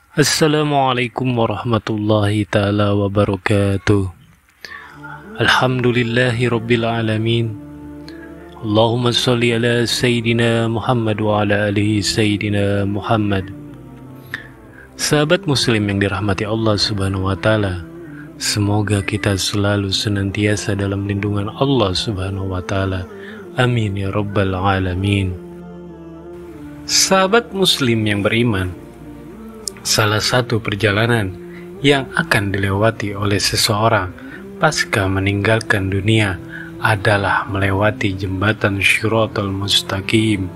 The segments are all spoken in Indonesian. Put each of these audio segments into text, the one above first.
Assalamualaikum warahmatullahi ta'ala wabarakatuh. Alhamdulillahi rabbil alamin. Allahumma salli ala Sayyidina Muhammad wa ala alihi Sayyidina Muhammad. Sahabat muslim yang dirahmati Allah subhanahu wa ta'ala, semoga kita selalu senantiasa dalam lindungan Allah subhanahu wa ta'ala. Amin ya rabbal alamin. Sahabat muslim yang beriman, salah satu perjalanan yang akan dilewati oleh seseorang pasca meninggalkan dunia adalah melewati jembatan Shiratal Mustaqim.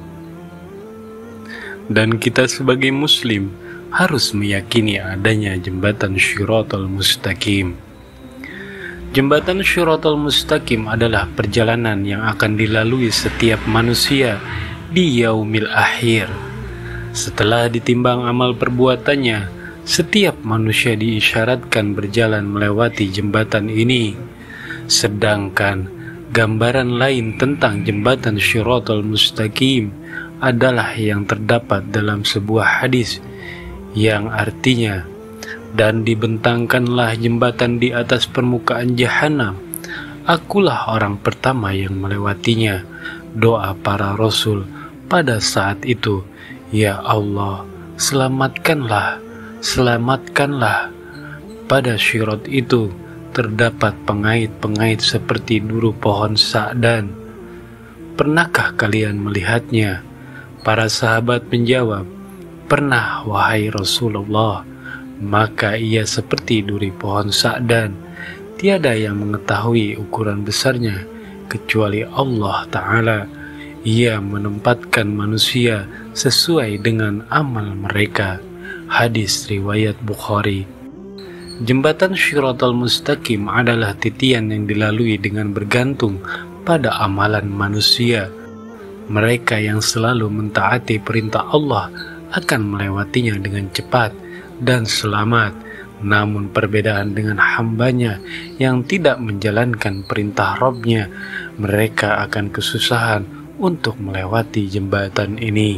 Dan kita sebagai muslim harus meyakini adanya jembatan Shiratal Mustaqim. Jembatan Shiratal Mustaqim adalah perjalanan yang akan dilalui setiap manusia di yaumil akhir. Setelah ditimbang amal perbuatannya, setiap manusia diisyaratkan berjalan melewati jembatan ini. Sedangkan gambaran lain tentang jembatan Shiratal Mustaqim adalah yang terdapat dalam sebuah hadis yang artinya, dan dibentangkanlah jembatan di atas permukaan jahanam. Akulah orang pertama yang melewatinya. Doa para rasul pada saat itu, ya Allah, selamatkanlah, selamatkanlah. Pada syirat itu terdapat pengait-pengait seperti duri pohon sa'dan. Pernahkah kalian melihatnya? Para sahabat menjawab, pernah wahai Rasulullah. Maka ia seperti duri pohon sa'dan. Tiada yang mengetahui ukuran besarnya kecuali Allah Ta'ala. Ia menempatkan manusia sesuai dengan amal mereka. Hadis riwayat Bukhari. Jembatan Shiratal Mustaqim adalah titian yang dilalui dengan bergantung pada amalan manusia. Mereka yang selalu mentaati perintah Allah akan melewatinya dengan cepat dan selamat. Namun perbedaan dengan hambanya yang tidak menjalankan perintah Rabb-Nya, mereka akan kesusahan untuk melewati jembatan ini.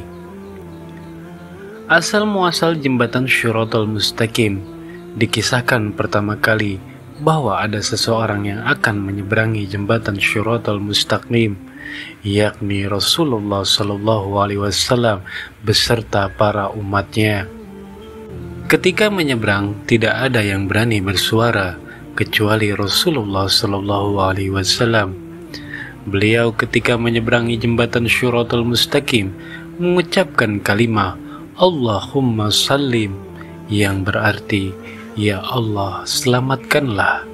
Asal muasal jembatan Shiratal Mustaqim dikisahkan pertama kali bahwa ada seseorang yang akan menyeberangi jembatan Shiratal Mustaqim, yakni Rasulullah SAW beserta para umatnya. Ketika menyeberang, tidak ada yang berani bersuara kecuali Rasulullah SAW. Beliau ketika menyeberangi jembatan Shiratal Mustaqim mengucapkan kalimat Allahumma sallim, yang berarti, ya Allah, selamatkanlah.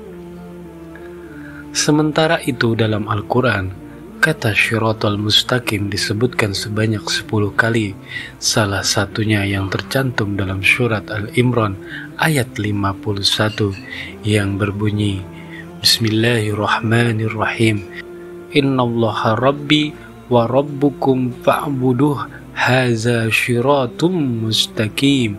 Sementara itu dalam Al-Quran, kata Shiratal Mustaqim disebutkan sebanyak 10 kali. Salah satunya yang tercantum dalam surat Al-Imran ayat 51 yang berbunyi, Bismillahirrahmanirrahim. Innallaha rabbi wa rabbukum fa'buduh haza syiratum mustaqim.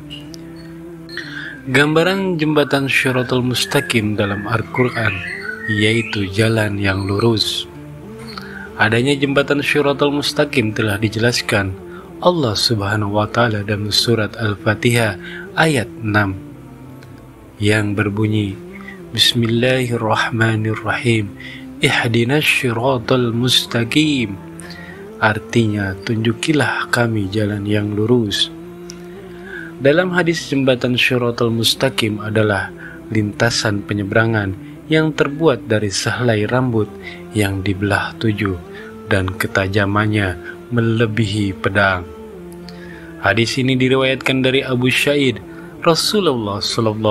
Gambaran jembatan Shiratal Mustaqim dalam Al-Quran yaitu jalan yang lurus. Adanya jembatan Shiratal Mustaqim telah dijelaskan Allah Subhanahu wa Ta'ala dalam surat Al-Fatihah ayat 6 yang berbunyi, Bismillahirrahmanirrahim. Ihdinas syiratal mustaqim. Artinya, tunjukilah kami jalan yang lurus. Dalam hadis jembatan Shiratal Mustaqim adalah lintasan penyeberangan yang terbuat dari sehelai rambut yang dibelah 7 dan ketajamannya melebihi pedang. Hadis ini diriwayatkan dari Abu Sa'id. Rasulullah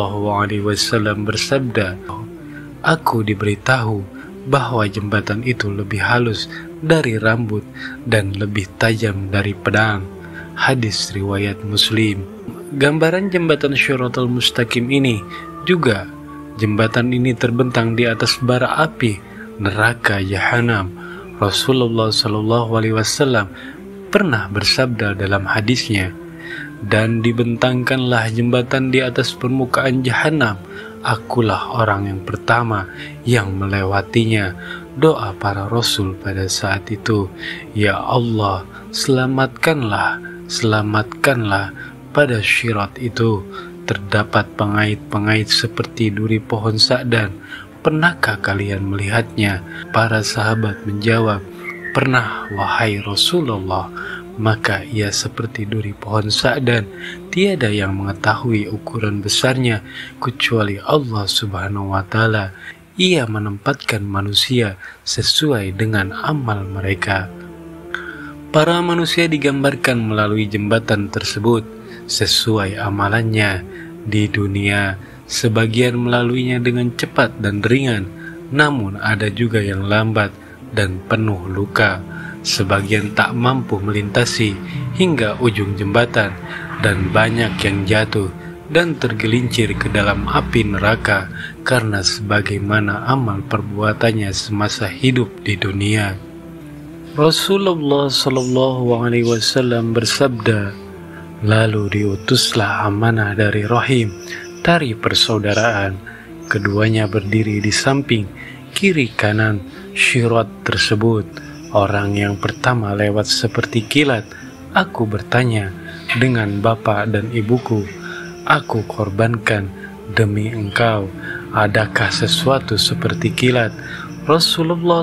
SAW bersabda, aku diberitahu bahwa jembatan itu lebih halus dari rambut dan lebih tajam dari pedang. Hadis riwayat Muslim. Gambaran jembatan Shiratal Mustaqim ini juga, jembatan ini terbentang di atas bara api neraka Jahanam. Rasulullah SAW pernah bersabda dalam hadisnya, dan dibentangkanlah jembatan di atas permukaan Jahanam. Akulah orang yang pertama yang melewatinya. Doa para rasul pada saat itu, ya Allah, selamatkanlah, selamatkanlah pada syirat itu. terdapat pengait-pengait seperti duri pohon sakdan. Pernahkah kalian melihatnya? Para sahabat menjawab, pernah wahai Rasulullah. Maka ia seperti duri pohon sakdan. Tiada yang mengetahui ukuran besarnya kecuali Allah Subhanahu wa Ta'ala. Ia menempatkan manusia sesuai dengan amal mereka. Para manusia digambarkan melalui jembatan tersebut sesuai amalannya. Di dunia, sebagian melaluinya dengan cepat dan ringan, namun ada juga yang lambat dan penuh luka. Sebagian tak mampu melintasi hingga ujung jembatan, dan banyak yang jatuh dan tergelincir ke dalam api neraka karena sebagaimana amal perbuatannya semasa hidup di dunia. Rasulullah SAW bersabda, lalu diutuslah amanah dari Rahim, tari persaudaraan. Keduanya berdiri di samping kiri kanan syirat tersebut. Orang yang pertama lewat seperti kilat. Aku bertanya, dengan bapak dan ibuku aku korbankan demi engkau, adakah sesuatu seperti kilat? Rasulullah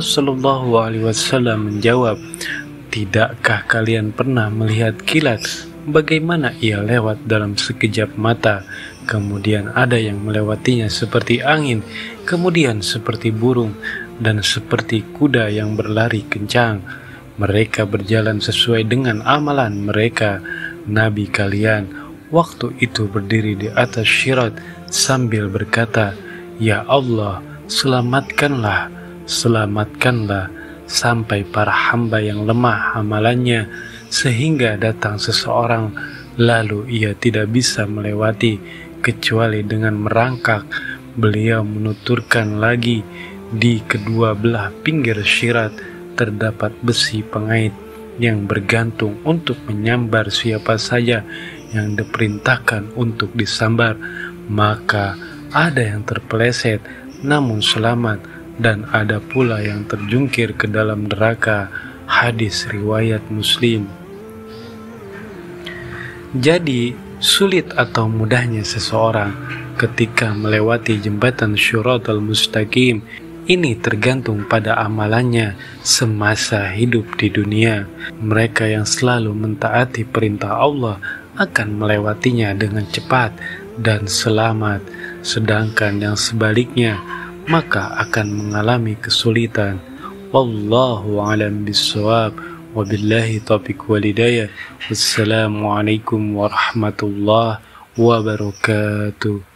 SAW menjawab, tidakkah kalian pernah melihat kilat? Bagaimana ia lewat dalam sekejap mata, kemudian ada yang melewatinya seperti angin, kemudian seperti burung, dan seperti kuda yang berlari kencang. Mereka berjalan sesuai dengan amalan mereka. Nabi kalian waktu itu berdiri di atas syirat sambil berkata, ya Allah, selamatkanlah, selamatkanlah, sampai para hamba yang lemah amalannya, sehingga datang seseorang, lalu ia tidak bisa melewati kecuali dengan merangkak. Beliau menuturkan lagi, di kedua belah pinggir syirat terdapat besi pengait yang bergantung untuk menyambar siapa saja yang diperintahkan untuk disambar. Maka ada yang terpeleset namun selamat, dan ada pula yang terjungkir ke dalam neraka. Hadis riwayat Muslim. Jadi, sulit atau mudahnya seseorang ketika melewati jembatan Syiratal Mustaqim ini tergantung pada amalannya semasa hidup di dunia. Mereka yang selalu mentaati perintah Allah akan melewatinya dengan cepat dan selamat, sedangkan yang sebaliknya maka akan mengalami kesulitan. Wallahu a'lam bishawab. Wabillahi taufiq wal hidayah. Wassalamualaikum warahmatullahi wabarakatuh.